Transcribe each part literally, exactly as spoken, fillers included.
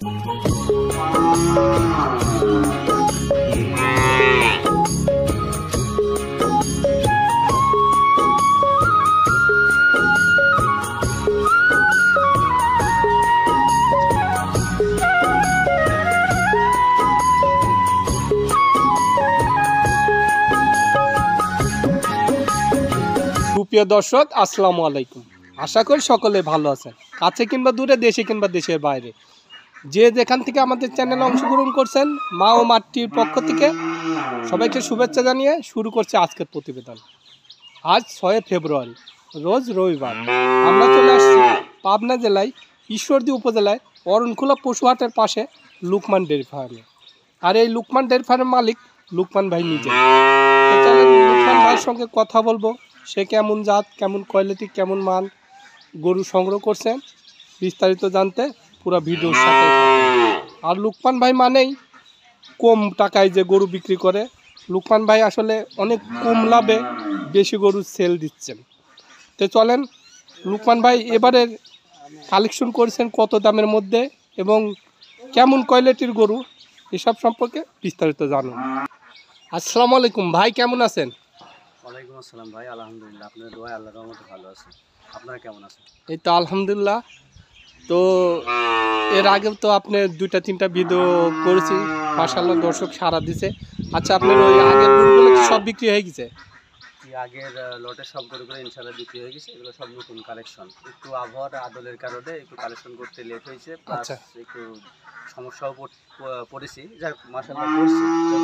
প্রিয় দর্শক, আসসালামু আলাইকুম। আশা করি সকলে ভালো আছেন, কাছে কিংবা দূরে, দেশে কিংবা দেশের বাইরে, যে যেখান থেকে আমাদের চ্যানেলে অংশগ্রহণ করছেন, মা ও মাটির পক্ষ থেকে সবাইকে শুভেচ্ছা জানিয়ে শুরু করছে আজকের প্রতিবেদন। আজ ছয় ফেব্রুয়ারি, রোজ রবিবার। আমরা চলে আসছি পাবনা জেলায় ঈশ্বরদী উপজেলায় অরণখোলা পশুহাটের পাশে লুকমান ডেয়ারি ফার্মে। আর এই লুকমান ডেয়ারি ফার্মের মালিক লুকমান ভাই নিজে। লুকমান ভাইয়ের সঙ্গে কথা বলবো, সে কেমন জাত, কেমন কোয়ালিটি, কেমন মান গরু সংগ্রহ করছেন, বিস্তারিত জানতে পুরো ভিডিওর সাথে। আর লুকমান ভাই মানেই কম টাকায় যে গরু বিক্রি করে। লুকমান ভাই আসলে অনেক কম লাভে বেশি গরু সেল দিচ্ছেন। তো চলেন, লুকমান ভাই এবারের কালেকশন করেছেন কত দামের মধ্যে এবং কেমন কোয়ালিটির গরু, এসব সম্পর্কে বিস্তারিত জানুন। আসসালামু আলাইকুম ভাই, কেমন আছেন? ওয়ালাইকুম আসসালাম ভাই, আলহামদুলিল্লাহ, আপনার দোয়ায় আল্লাহর রহমতে ভালো আছি। আপনারা কেমন আছেন? এই তো আলহামদুলিল্লাহ। তো এর আগে তো আপনি দুইটা তিনটা ভিডিও করেছি, মাশাআল্লাহ দর্শক সাড়া দিছে। আচ্ছা, আপনার ওই আগের গরুগুলো কি সব বিক্রি হয়ে গেছে? আগের লটের সব গরুগুলো ইনশাআল্লাহ বিক্রি হয়ে গেছে। এগুলো সব নতুন কালেকশন। একটু আবহাওয়ার আদলের কারণে একটু কালেকশন করতে লেট হয়েছে, প্লাস একটু সমস্যাও পড়েছি। যাক, মাশাআল্লাহ করছি,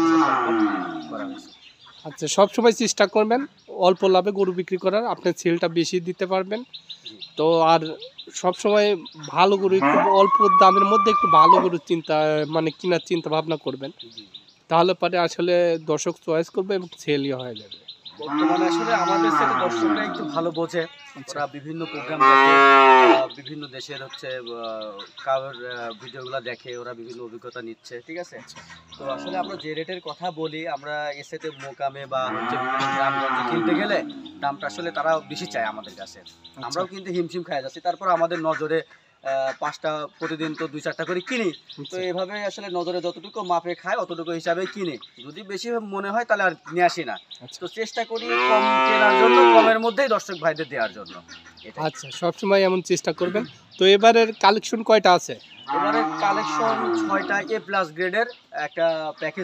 করা হয়েছে। আচ্ছা, সবসময় চেষ্টা করবেন অল্প লাভে গরু বিক্রি করার, আপনার সেলটা বেশি দিতে পারবেন। তো আর সবসময় ভালো গরু, একটু অল্প দামের মধ্যে একটু ভালো গরু চিন্তা মানে কেনার চিন্তা ভাবনা করবেন, তাহলে পরে আসলে দর্শক চয়েস করবে এবং সেলই হয়ে যাবে। বর্তমানে আসলে আমাদের সাথে দর্শকরা একটু ভালো বোঝে, ওরা বিভিন্ন প্রোগ্রাম দেখে, বিভিন্ন দেশের হচ্ছে কারোর ভিডিওগুলো দেখে, ওরা বিভিন্ন অভিজ্ঞতা নিচ্ছে, ঠিক আছে। তো আসলে আমরা যে রেটের কথা বলি, আমরা এসেতে মোকামে বা হচ্ছে গ্রামগঞ্জে কিনতে গেলে দামটা আসলে তারা বেশি চায় আমাদের কাছে। আমরাও কিন্তু হিমশিম খাই যাচ্ছি, তারপর আমাদের নজরে পাঁচটা প্রতিদিন তো দুই চারটা করে কিনি। তো এইভাবে আসলে নজরে যতটুকু মাপে খায় অতটুকু হিসাবে কিনি। যদি বেশি মনে হয় তাহলে আর নিয়ে আসি না। তো চেষ্টা করি কম কেনার জন্য, কমের মধ্যেই দর্শক ভাইদের দেওয়ার জন্য। আচ্ছা, সবসময় এমন চেষ্টা করবেন। তো এবারের কালেকশন কয়টা আছে? এবারের কালেকশন ছয়টা এ প্লাস গ্রেডের একটা প্যাকেজ,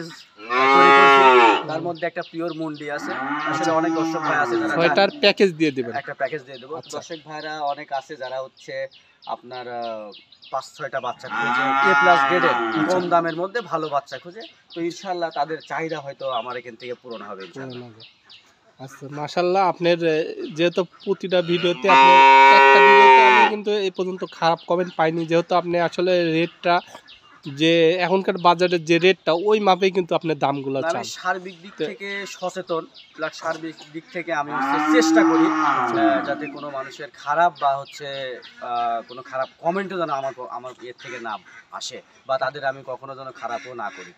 তার মধ্যে একটা পিওর মুন্ডি আছে। আসলে অনেক দর্শক ভাই আছে যারা ছয়টার প্যাকেজ দিয়ে দেবেন, একটা প্যাকেজ দিয়ে দেবো। দর্শক ভাইরা অনেক আছে যারা হচ্ছে আপনার পাঁচ ছয়টা বাচ্চা খুঁজে, এ প্লাস গ্রেডের কম দামের মধ্যে ভালো বাচ্চা খুঁজে। তো ইনশাআল্লাহ তাদের চাহিদা হয়তো আমার এখান থেকে পূরণ হবে ইনশাআল্লাহ। আচ্ছা, মাশাআল্লাহ, আপনার যেহেতু প্রতিটা ভিডিওতে আপনি একটা ভিডিওতে আমি কিন্তু এই পর্যন্ত খারাপ কমেন্ট পাইনি, যেহেতু আপনি আসলে রেটটা যে এখনকার বাজারের যে রেটটা ওই মাপেই কিন্তু আপনার দামগুলো চান। সার্বিক দিক থেকে সচেতন, প্লাস সার্বিক দিক থেকে আমি চেষ্টা করি যাতে কোনো মানুষের খারাপ বা হচ্ছে কোনো খারাপ কমেন্টও যেন আমার আমার এর থেকে না আসে, বা তাদের আমি কখনো যেন খারাপও না করি।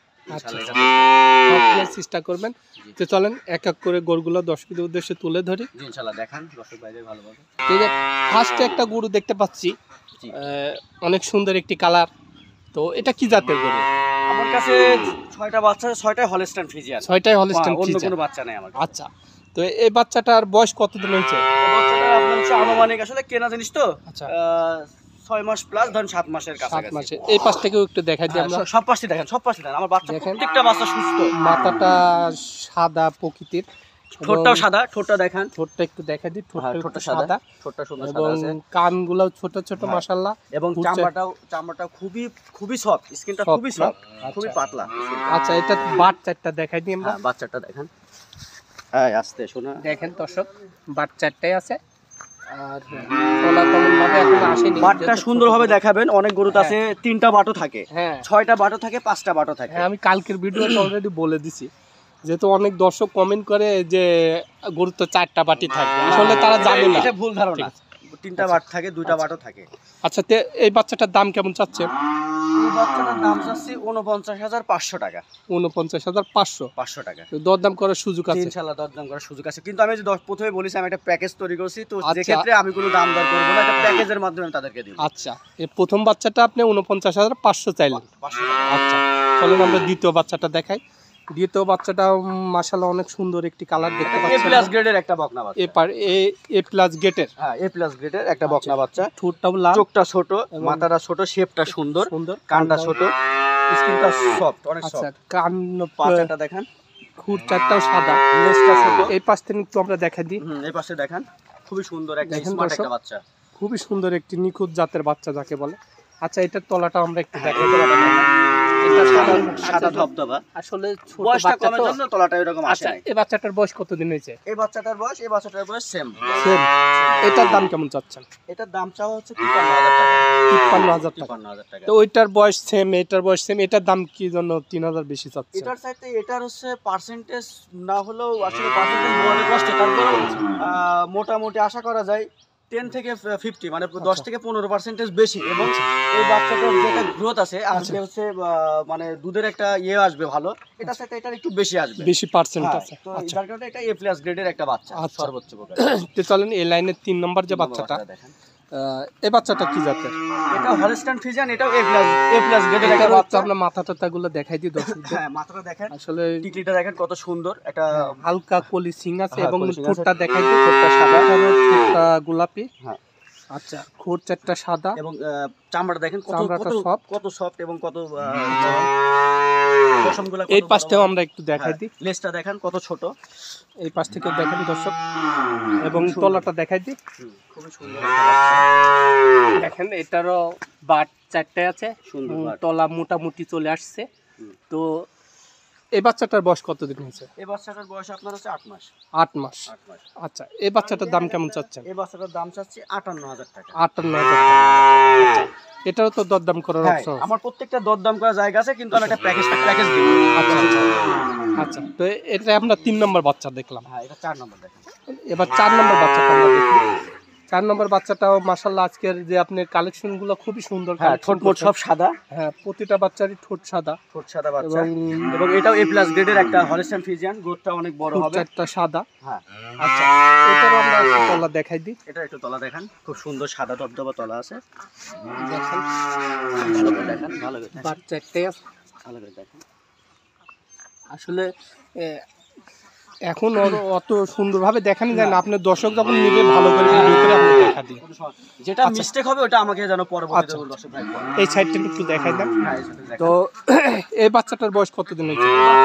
চেষ্টা করবেন। তো চলেন এক এক করে গরুগুলো দর্শকদের উদ্দেশ্যে তুলে ধরি, ইনশাআল্লাহ দেখান দর্শক ভাইদের ভালোভাবে। ঠিক আছে, ফার্স্টে একটা গরু দেখতে পাচ্ছি, অনেক সুন্দর একটি কালার। তো এটা কি জাতের গরু? আমার কাছে ছয়টা বাচ্চা, ছয়টাই হলস্টাইন ফ্রিজিয়ান। ছয়টাই হলস্টাইন, অন্য কোনো বাচ্চা নাই আমার। আচ্ছা, তো এই বাচ্চাটার বয়স কতদিন হয়েছে? বাচ্চাটা আপনার হচ্ছে আনুমানিক, আসলে কেনা জিনিস তো, আচ্ছা ছয় মাস প্লাস, ধরেন সাত মাসের কাছাকাছি। এই পাশ থেকেও একটু দেখাই দিই আমরা। সব পাশে দেখেন, সব পাশে দেখেন। আমার বাচ্চা, প্রত্যেকটা বাচ্চা সুস্থ। মাথাটা সাদা প্রকৃতির, ঠোঁটটাও সাদা, ঠোঁটটা দেখেন, ঠোঁটটা একটু দেখাই দিই। ঠোঁটটা সাদা, ঠোঁটটা সুন্দর সাদা আছে, কানগুলো ছোট ছোট মাশাআল্লাহ, এবং চামড়াটাও চামড়াটাও খুবই খুবই সফট, স্কিনটা খুবই সফট, খুবই পাতলা। আচ্ছা, এটা বাচ্চাটা দেখাই দিই আমরা। বাচ্চাটা দেখেন, হ্যাঁ আস্তে শোনা দেখেন দর্শক, বাচ্চাটাই আছে। আর তোলা তেমন ভাবে এখন আসেনি, বাটটা সুন্দরভাবে দেখাবেন। অনেক গরুতে আছে তিনটা বাটও থাকে, হ্যাঁ ছয়টা বাটও থাকে, পাঁচটা বাটও থাকে। হ্যাঁ, আমি কালকের ভিডিওতে অলরেডি বলে দিছি, যেহেতু অনেক দর্শক কমেন্ট করে যে গরুর তো চারটা বাটি থাকে, আসলে তারা জানে না, এটা ভুল ধারণা। তিনটা বাট থাকে, দুইটা বাটও থাকে। আচ্ছা, এই বাচ্চাটার দাম কেমন চাচ্ছে? এই বাচ্চাটার দাম চাচ্ছি উনপঞ্চাশ হাজার পাঁচশো টাকা। উনপঞ্চাশ হাজার পাঁচশো পাঁচশো টাকা দরদাম করার সুযোগ আছে ইনশাআল্লাহ, দরদাম করার সুযোগ আছে। কিন্তু আমি যে দশ- প্রথমে বলেছি আমি একটা প্যাকেজ তৈরি করছি, তো আচ্ছা। যে ক্ষেত্রে আমি কোনো দাম দর করবো না, একটা প্যাকেজের মাধ্যমে আমি তাদেরকে দিব। আচ্ছা, এই প্রথম বাচ্চাটা আপনি উনপঞ্চাশ হাজার পাঁচশো চাইলেন। পাঁচশো টাকা। আচ্ছা, চলেন আমরা দ্বিতীয় বাচ্চাটা দেখাই। দ্বিতীয় বাচ্চাটা মাশাআল্লাহ অনেক সুন্দর একটি কালার দেখতে এ পাচ্ছেন। প্লাস গ্রেডের একটা বকনা বাচ্চা। এ পার এ এ প্লাস গেটের, হ্যাঁ, এ প্লাস গ্রেডের একটা বকনা বাচ্চা। ঠোঁটটাও লাল, চোখটা ছোট, এবং মাথাটা ছোট, শেপটা সুন্দর, সুন্দর, কানটা ছোট, স্কিনটা সফট, অনেক আচ্ছা, সফট। কান পাটাটা দেখেন, খুর চারটাও সাদা, লেজটা ছোট। এই পাশ থেকে একটু আমরা দেখা দিই। হুম, এই পাশে দেখেন, খুবই সুন্দর একটা দেখেন স্মার্ট দর্শক, একটা বাচ্চা। খুবই সুন্দর একটি নিখুঁত জাতের বাচ্চা যাকে বলে। আচ্ছা, এটার তলাটা আমরা একটু দেখাই। এটা সাদা আচ্ছা, সাদা ধবধবা। আসলে ছোট বয়সটা বাচ্চা কমের তো। জন্য তলাটা এরকম আসে আচ্ছা, নাই। এই বাচ্চাটার বয়স কতদিন হয়েছে? এই বাচ্চাটার বয়স এই বাচ্চাটার বয়স সেম। সেম। এটার দাম কেমন চাচ্ছেন? এটার দাম চাওয়া হচ্ছে তিপ্পান্ন হাজার টাকা। তিপ্পান্ন হাজার টাকা। তিপ্পান্ন হাজার টাকা। তো ওইটার বয়স সেম, এটার বয়স সেম, এটার দাম কি জন্য তিন হাজার বেশি চাচ্ছে? এটার চাইতে এটার হচ্ছে পার্সেন্টেজ না হলেও আসলে পার্সেন্টেজ বড় কষ্ট, তারপর মোটামুটি আশা করা যায় টেন থেকে ফিফটি, মানে দশ থেকে পনেরো পার্সেন্টেজ বেশি। এবং এই বাচ্চাটার যেটা গ্রোথ আছে আসবে হচ্ছে আহ, মানে দুধের একটা ইয়ে আসবে ভালো, এটার সাথে এটার একটু বেশি আসবে, বেশি পার্সেন্ট হ্যাঁ, আছে। তো আচ্ছা, যার কারণে এটা এ প্লাস গ্রেডের একটা বাচ্চা, আচ্ছা। সর্বোচ্চ প্রকার। তো চলেন এই লাইনের তিন নম্বর যে বাচ্চাটা, দেখেন, আহ, এই বাচ্চাটা কি জাতের? এটা হলস্টাইন ফ্রিজিয়ান, এটাও এ প্লাস এ প্লাস গ্রেডের একটা এটারও একটু বাচ্চা। আমরা মাথা টাথা গুলো দেখাই দিই দর্শকদের। হ্যাঁ, মাথাটা দেখেন, আসলে টিকলিটা দেখেন কত সুন্দর, একটা হালকা কলি সিং আছে, হ্যাঁ, এবং কলি শিং আছে। ঠোঁটটা দেখাই দিই। ঠোঁটটা সাদা। এটারও ঠোঁটটা গোলাপি। হ্যাঁ। আচ্ছা, খোর চারটা সাদা, এবং আহ, চামড়াটা দেখেন কত চামড়াটা কত soft। কত সফট এবং কত আহ, নরম। পশমগুলা কত এই বড় পাশটাও বড়। আমরা একটু দেখাই হ্যাঁ, দিই। লেজটা দেখেন কত ছোট, এই পাশ থেকে দেখেন দর্শক, এবং তলাটা দেখাই দিই। হুম, খুবই সুন্দর একটা বাচ্চা। দেখেন এটারও বাট চারটে আছে, সুন্দর উম, বাট। তলা মোটামুটি চলে আসছে। হুম। তো এই বাচ্চাটার বয়স কতদিন হয়েছে? এই বাচ্চাটার বয়স আপনার হচ্ছে আট মাস। আট মাস। আট মাস। আচ্ছা, এই বাচ্চাটার দাম কেমন চাচ্ছেন? এই বাচ্চাটার দাম চাচ্ছি আটান্ন হাজার টাকা। আটান্ন হাজার টাকা। আচ্ছা, এটারও তো দরদাম করার হ্যাঁ, অপশন আছে। আমার প্রত্যেকটা দরদাম করা জায়গা আছে, কিন্তু আমি একটা প্যাকেজ প্যাকেজ দিব। আচ্ছা আচ্ছা আচ্ছা, তো এটা আমরা তিন নম্বর বাচ্চা দেখলাম। হ্যাঁ, এটা চার নম্বর দেখেন। এবার চার নম্বর বাচ্চাটা আমরা দেখি। চার নম্বর বাচ্চাটাও মাশাআল্লাহ আজকের যে আপনার কালেকশন গুলো খুবই সুন্দর। হ্যাঁ, collection ঠোঁট মোট করছেন। সব সাদা, হ্যাঁ, প্রতিটা বাচ্চারই ঠোঁট সাদা, ঠোঁট সাদা বাচ্চা। এবং এবং এটাও এ প্লাস গ্রেডের একটা হলস্টাইন ফ্রিজিয়ান, গ্রোথটা অনেক বড় ঠোঁট হবে। চারটা সাদা। হ্যাঁ, আচ্ছা, এটারও আমরা একটু তলা দেখাই দিই। এটা একটু তলা দেখেন, খুব সুন্দর সাদা ধবধবা তলা আছে। দেখেন ভালো করে দেখেন, ভালো করে দেখেন, বাচ্চা একটাই আছে। ভালো করে দেখেন। আসলে এ, এখন অত- অত সুন্দরভাবে দেখানো যায় না, আপনার দর্শক যখন নিবে ভালো করে ভিডিও করে আপনি দেখা দিন। যেটা আচ্ছা। মিস্টেক হবে ওটা আমাকে যেন পরবর্তীতে আচ্ছা। দর্শক ভাই বলে। এই সাইডটা একটু দেখাই দেন। হ্যাঁ, এই সাথে দেখেন। তো এই বাচ্চাটার বয়স কতদিন হয়েছে?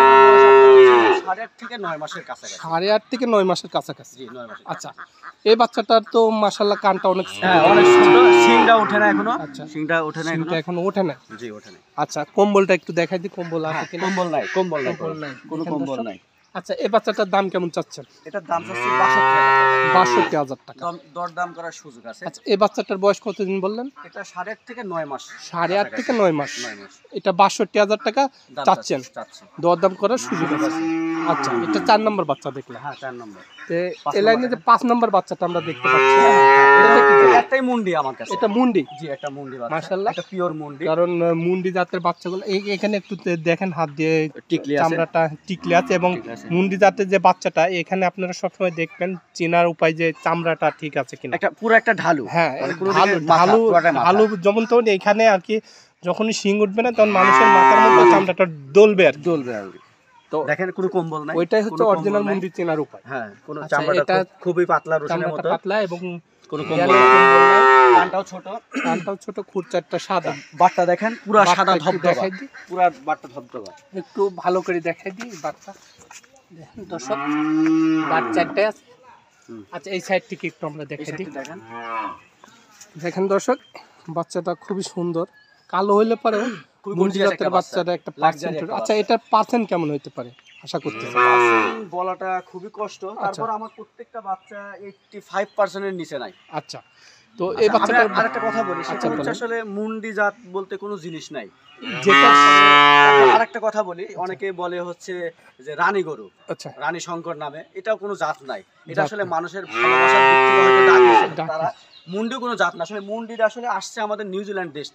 সাড়ে আট থেকে নয় মাসের কাছাকাছি। সাড়ে আট থেকে নয় মাসের কাছাকাছি। জি, নয় মাসের। আচ্ছা, এই বাচ্চাটার তো মাশাআল্লাহ কানটা অনেক হ্যাঁ, অনেক সুন্দর। সিংটা ওঠে না এখনো। আচ্ছা। সিংটা ওঠে না এখনো। সিংটা এখন ওঠে না। জি, ওঠে না। আচ্ছা, কম্বলটা একটু দেখাই দিই, কম্বল আছে কিনা। কম্বল নাই, কম্বল নাই, কম্বল নাই। কোনো দেখেন কম্বল দর্শক। নাই। আচ্ছা, এই বাচ্চাটার দাম কেমন চাচ্ছেন? এটার দাম চাচ্ছি বাষট্টি হাজার টাকা। বাষট্টি হাজার টাকা। দর- দরদাম করার সুযোগ আছে। আচ্ছা, এই বাচ্চাটার বয়স কতদিন বললেন? এটা সাড়ে আট থেকে নয় মাস। সাড়ে আট থেকে নয় মাস। নয় মাস। এটা বাষট্টি হাজার টাকা দাম চাচ্ছেন, চাচ্ছি। দরদাম করার সুযোগ আছে। আচ্ছা, এটা চার নম্বর বাচ্চা দেখলাম। হ্যাঁ, চার নম্বর। তে পাঁচ এই লাইনে যে পাঁচ নম্বর বাচ্চাটা আমরা দেখতে পাচ্ছি, এটা কি? একটাই মুন্ডি আমার কাছে। এটা মুন্ডি। জি, একটা মুন্ডি বাচ্চা। মাশাআল্লাহ। একটা পিওর মুন্ডি। কারণ আহ, মুন্ডি জাতের বাচ্চাগুলো এই- এখানে একটু তে- দেখেন হাত দিয়ে টিকলি আছে। চামড়াটা টিকলে আছে, এবং ঠিক আছে। মুন্ডি জাতের যে বাচ্চাটা এখানে আপনারা সবসময় দেখবেন চেনার উপায় যে চামড়াটা ঠিক আছে কিনা। একটা পুরো একটা ঢালু। হ্যাঁ, মানে পুরো ঢালু দিকে মাথা, ঢালু পুরোটাই মাথা। ঢালু যেমন তো এখানে আর কি, যখনই শিং উঠবে না তখন মানুষের মাথার মধ্যে চামড়াটা দলবে আর কি। দলবে আর কি। তো দেখেন কোনো কম্বল নাই। ওইটাই হচ্ছে কোনো কম্বল অরিজিনাল নাই। মুন্ডি চেনার উপায়। হ্যাঁ, কোনো আচ্ছা, চামড়াটা এটা খুব- খুবই পাতলা রসুনের চামড়াটা মতো। পাতলা, এবং কোনো দেয়ালে কম্বল নাই। কম্বল নাই। কানটাও ছোট। কানটাও ছোট, খুর চারটা সাদা। বাটটা দেখেন পুরো বাটটা সাদা একটু ধবধবা। দেখাই দিই। পুরো বাটটা ধবধবা। একটু ভালো করে দেখাই দিই বাচ্চা। দেখেন দর্শক, বাট চারটায় আছে। হুম। আচ্ছা, এই সাইড থেকে একটু আমরা এই দেখাই দিই। সাইডটা দেখেন। দেখেন দর্শক, বাচ্চাটা খুবই সুন্দর, কালো হইলে পরে খুবই মুন্ডি gorgeous জাতের একটা বাচ্চা। বাচ্চাটা একটা Luxury পার্সেন্ট। একটা আচ্ছা, এটার পার্সেন্ট কেমন হইতে পারে আশা করতেছি? পার্সেন্ট বলাটা খুবই কষ্ট। আচ্ছা। তারপর আমার প্রত্যেকটা বাচ্চা পঁচাশি পার্সেন্ট এর নিচে নাই। আচ্ছা, তো এই আচ্ছা, বাচ্চাটার আমি আরেকটা কথা বলি, সেটা আচ্ছা, হচ্ছে বলেন। আসলে মুন্ডি জাত বলতে কোনো জিনিস নাই। যেটা আরেকটা কথা বলি, অনেকে বলে হচ্ছে যে রানী গরু, আচ্ছা রানী শঙ্কর নামে, এটাও কোনো জাত নাই। এটা জাত আসলে নাই। মানুষের ভালোবাসার দিক থেকে হয়তো ডাকিয়েছে ডাকিয়েছে। তারা। মুন্ডি কোনো জাত না, আসলে মুন্ডিটা আসলে আসছে আমাদের নিউজিল্যান্ড দেশ থেকে।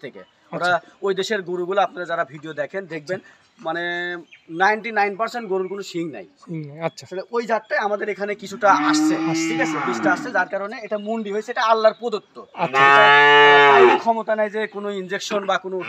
ওরা ওই দেশের গরুগুলো আপনারা যারা ভিডিও দেখেন দেখবেন মানে নাইনটি নাইন পার্সেন্ট গরুর কোনো শিং নাই। আচ্ছা, আসলে ওই জাতটাই আমাদের এখানে কিছুটা আসছে, ঠিক আছে, বীজটা আসছে, যার কারণে এটা মুন্ডি হয়েছে, এটা আল্লাহর প্রদত্ত। আচ্ছা, কারোর ক্ষমতা নাই যে কোনো ইনজেকশন বা কোনো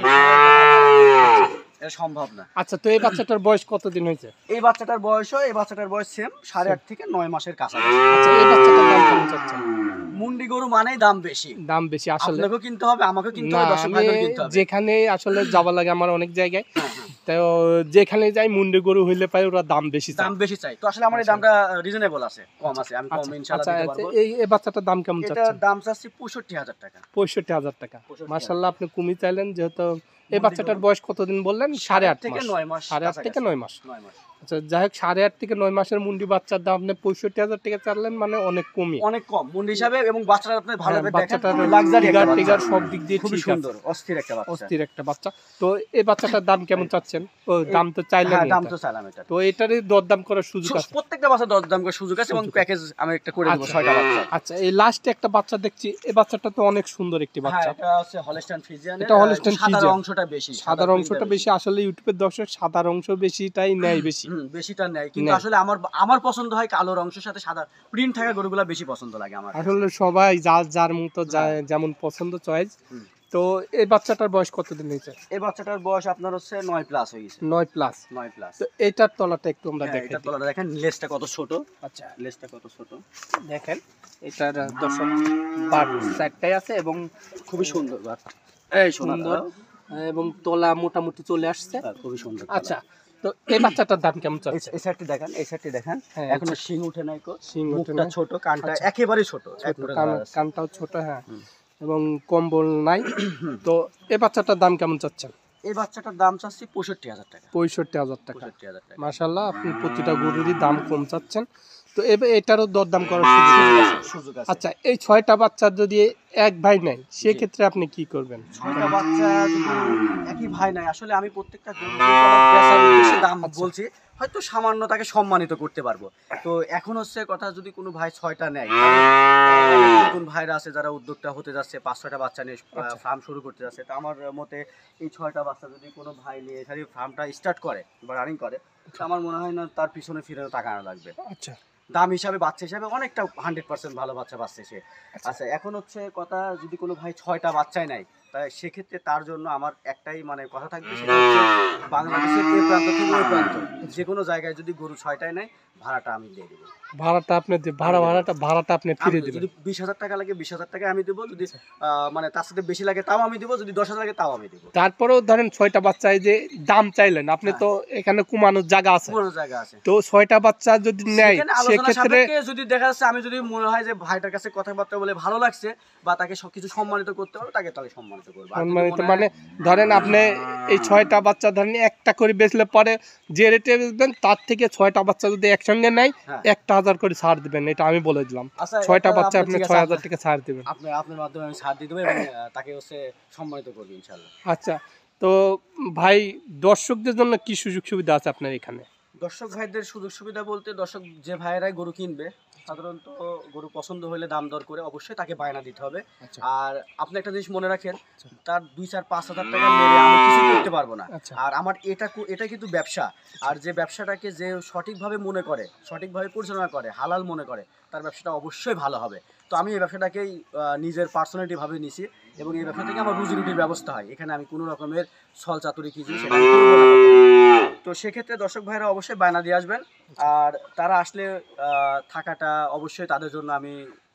এটা সম্ভব না। আচ্ছা, তো এই বাচ্চাটার বয়স কতদিন হয়েছে? এই বাচ্চাটার বয়সও এই বাচ্চাটার বয়স সেম সাড়ে আট থেকে নয় মাসের কাছাকাছি। আচ্ছা, এই বাচ্চাটার দাম কেমন চাচ্ছেন? মুন্ডি গরু মানেই দাম বেশি, দাম বেশি আসলে আপনাকেও কিনতে হবে, আমাকেও কিনতে হবে, দর্শক ভাইদেরও কিনতে হবে। যেখানে আসলে যাওয়া লাগে আমার অনেক জায়গায়, তো যেখানে যাই মুন্ডি গরু হইলে পাই ওরা দাম বেশি দাম বেশি চাই। তো আসলে আমার এই দামটা রিজনেবল আছে, কম আছে, আমি কম ইনশাআল্লাহ দিতে পারবো। এই এই বাচ্চাটার দাম কেমন চাচ্ছেন? এটার দাম চাচ্ছি পঁয়ষট্টি হাজার টাকা। পঁয়ষট্টি হাজার টাকা, মাশাআল্লাহ, আপনি কমই চাইলেন। যেহেতু এই বাচ্চাটার বয়স কতদিন বললেন? সাড়ে আট থেকে নয় মাস, সাড়ে আট থেকে নয় মাস। নয় মাস। আচ্ছা, যাই হোক, সাড়ে আট থেকে নয় মাসের মুন্ডি বাচ্চার দাম আপনি পঁয়ষট্টি হাজার টাকা চাইলেন, মানে অনেক কমই, অনেক কম মুন্ডি হিসাবে। এবং বাচ্চাটা আপনি ভালোভাবে দেখেন, বাচ্চাটার লাক্সারি একটা বাচ্চা, সব দিক দিয়ে খুব ঠিক সুন্দর, আছে, অস্থির একটা বাচ্চা, অস্থির একটা বাচ্চা। তো এই বাচ্চাটার দাম কেমন চাচ্ছেন? ও দাম তো চাইলেন, হ্যাঁ দাম তো চাইলাম। এটা তো এটারই দরদাম করার সুযোগ আছে? প্রত্যেকটা বাচ্চা দরদাম করার সুযোগ আছে এবং প্যাকেজ আমি একটা করে দেব ছয়টা বাচ্চা। আচ্ছা, এই লাস্টে একটা বাচ্চা দেখছি, এই বাচ্চাটা তো অনেক সুন্দর একটি বাচ্চা। হ্যাঁ, এটা হচ্ছে হলস্টাইন ফ্রিজিয়ান। এটা হলস্টাইন ফ্রিজিয়ান, সাদা অংশটা বেশি, সাদা অংশটা বেশি। আসলে ইউটিউবের দর্শক সাদা অংশ বেশিটাই নেয়, বেশি হুম বেশিটা নেয়, কিন্তু আসলে আমার আমার পছন্দ হয় কালোর অংশের সাথে সাদা প্রিন্ট থাকা গরুগুলা বেশি পছন্দ লাগে আমার। আসলে সবাই যার যার মতো যেমন পছন্দ চয়েস। তো এই বাচ্চাটার বয়স কতদিন হয়েছে? এই বাচ্চাটার বয়স আপনার হচ্ছে নয় প্লাস হয়ে গেছে। নয় প্লাস, নয় প্লাস। তো এইটার তলাটা একটু আমরা দেখি। এটার তলাটা দেখেন, লেজটা কত ছোট। আচ্ছা, লেজটা কত ছোট দেখেন। এটার দর্শক বাট সাইডটাই আছে এবং খুবই সুন্দর বাট, এই সুন্দর, এবং তলা মোটামুটি চলে আসছে, খুবই সুন্দর। আচ্ছা, তো এই বাচ্চাটার দাম কেমন চাচ্ছে? এই সাইডটি দেখেন, এই সাইডটি দেখেন, এখনো শিং উঠে নাই, কো শিং উঠে মুখটা ছোট, কানটা একেবারে ছোট, কানটাও ছোট, হ্যাঁ, এবং কম্বল নাই। তো এই বাচ্চাটার দাম কেমন চাচ্ছেন? এই বাচ্চাটার দাম চাচ্ছি পঁয়ষট্টি হাজার টাকা। পঁয়ষট্টি হাজার টাকা, পঁয়ষট্টি হাজার টাকা। মাশাআল্লাহ, আপনি প্রতিটা গরুরই দাম কম চাচ্ছেন। তো এটারও দরদাম করার সুযোগ আছে। আচ্ছা, এই ছয়টা বাচ্চা যদি এক ভাই নাই, সেক্ষেত্রে আপনি কি করবেন? ছয়টা বাচ্চা যদি একই ভাই নাই, আসলে আমি প্রত্যেকটা দাম বলছি, হয়তো সামান্য তাকে সম্মানিত করতে পারবো। তো এখন হচ্ছে কথা, যদি কোনো ভাই ছয়টা নেয়, নতুন ভাইরা আছে যারা উদ্যোক্তা হতে যাচ্ছে, পাঁচ ছয়টা বাচ্চা নিয়ে ফার্ম শুরু করতে যাচ্ছে, তো আমার মতে এই ছয়টা বাচ্চা যদি কোনো ভাই নিয়ে এখানে ফার্মটা স্টার্ট করে বা রানিং করে, আমার মনে হয় না তার পিছনে ফিরে টাকা আনা লাগবে। আচ্ছা, দাম হিসাবে বাচ্চা হিসাবে অনেকটা হান্ড্রেড পার্সেন্ট ভালো বাচ্চা পাচ্ছে সে। আচ্ছা, এখন হচ্ছে কথা, যদি কোনো ভাই ছয়টা বাচ্চাই নাই, তাই সেক্ষেত্রে তার জন্য আমার একটাই মানে কথা থাকবে, সেটা হচ্ছে বাংলাদেশের এই প্রান্ত থেকে ওই প্রান্ত যে কোনো জায়গায় যদি গরু ছয়টাই নেয়, ভাড়াটা আমি দিয়ে দেবো। ভাড়াটা আপনি ভাড়া ভাড়াটা ভাড়াটা আপনি ফিরে দিবেন। যদি বিশ হাজার টাকা লাগে বিশ হাজার টাকা আমি দেবো, যদি মানে তার সাথে বেশি লাগে তাও আমি দেবো, যদি দশ হাজার লাগে তাও আমি দেবো। তারপরেও ধরেন ছয়টা বাচ্চায় যে দাম চাইলেন আপনি, তো এখানে কমানোর জায়গা আছে, কোনো জায়গা আছে। তো ছয়টা বাচ্চা যদি নেয়, সেক্ষেত্রে যদি দেখা যাচ্ছে আমি যদি মনে হয় যে ভাইটার কাছে কথাবার্তা বলে ভালো লাগছে বা তাকে সবকিছু সম্মানিত করতে পারবো, তাকে তাহলে সম্মানিত করবো। সম্মানিত মানে ধরেন আপনি এই ছয়টা বাচ্চা ধরেন একটা করে বেচলে পরে যে রেটে বেচবেন, তার থেকে ছয়টা বাচ্চা যদি একসঙ্গে নেয়, একটা হাজার করে ছাড় দিবেন, এটা আমি বলে দিলাম। ছয়টা বাচ্চা আপনি ছয় হাজার টাকা ছাড় দিবেন, আপনি আপনার মাধ্যমে আমি ছাড় দিয়ে দেবো এবং তাকে হচ্ছে সম্মানিত করবো ইনশাআল্লাহ। আচ্ছা, তো ভাই দর্শকদের জন্য কি সুযোগ সুবিধা আছে আপনার এখানে? দর্শক ভাইদের সুযোগ সুবিধা বলতে, দর্শক যে ভাইয়েরাই গরু কিনবে, সাধারণত গরু পছন্দ হলে দাম দর করে অবশ্যই তাকে বায়না দিতে হবে। আর আপনি একটা জিনিস মনে রাখেন, তার দুই চার পাঁচ হাজার টাকা মেরে আমি কিছু করতে পারবো না। আর আমার এটা এটা কিন্তু ব্যবসা, আর যে ব্যবসাটাকে যে সঠিকভাবে মনে করে, সঠিকভাবে পরিচালনা করে, হালাল মনে করে, তার ব্যবসাটা অবশ্যই ভালো হবে। তো আমি এই ব্যবসাটাকেই নিজের পার্সোনালিটি ভাবে নিছি এবং এই ব্যবসা থেকে আমার রুজি রুটির ব্যবস্থা হয়। এখানে আমি কোনো রকমের ছল চাতুরি কিছু সেটা তো সেক্ষেত্রে দর্শক ভাইরা অবশ্যই বায়না দিয়ে আসবেন। আর তারা আসলে থাকাটা অবশ্যই তাদের জন্য আমি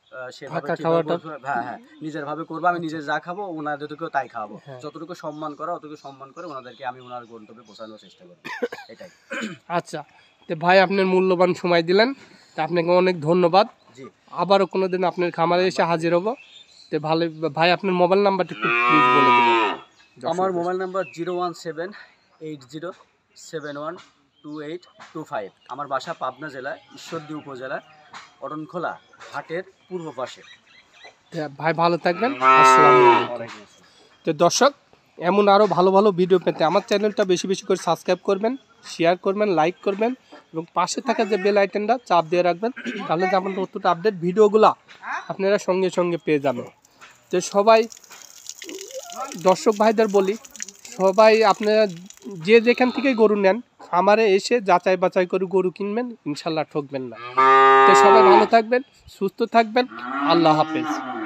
হ্যাঁ হ্যাঁ নিজের ভাবে করবো। আমি নিজে যা খাবো ওনাদেরকেও তাই খাওয়াবো, যতটুকু সম্মান করা অতটুকু সম্মান করে ওনাদেরকে আমি ওনার গন্তব্যে পৌঁছানোর চেষ্টা করবো, এটাই। আচ্ছা, তো ভাই আপনার মূল্যবান সময় দিলেন, তা আপনাকে অনেক ধন্যবাদ। জি, আবারও কোনোদিন আপনার খামারে এসে হাজির হবো। তো ভালো ভাই, আপনার মোবাইল নাম্বারটা একটু প্লিজ বলে দেবেন। আমার mobile number zero one seven eight zero seven one two eight two five. আমার বাসা পাবনা জেলা ঈশ্বরদী উপজেলা অরণখোলা হাটের পূর্ব পাশে। ভাই ভালো থাকবেন, আসসালামু আলাইকুম। তো দর্শক, এমন আরও ভালো ভালো ভিডিও পেতে আমার চ্যানেলটা বেশি বেশি করে সাবস্ক্রাইব করবেন, শেয়ার করবেন, লাইক করবেন এবং পাশে থাকা যে বেল আইকনটা চাপ দিয়ে রাখবেন, তাহলে যে আমার নতুন আপডেট ভিডিওগুলো আপনারা সঙ্গে সঙ্গে পেয়ে যাবেন। তো সবাই দর্শক ভাইদের বলি, সবাই আপনারা যে যেখান থেকে গরু নেন খামারে এসে যাচাই বাছাই করে গরু কিনবেন, ইনশাল্লাহ ঠকবেন না। তো সবাই ভালো থাকবেন, সুস্থ থাকবেন, আল্লাহ হাফেজ।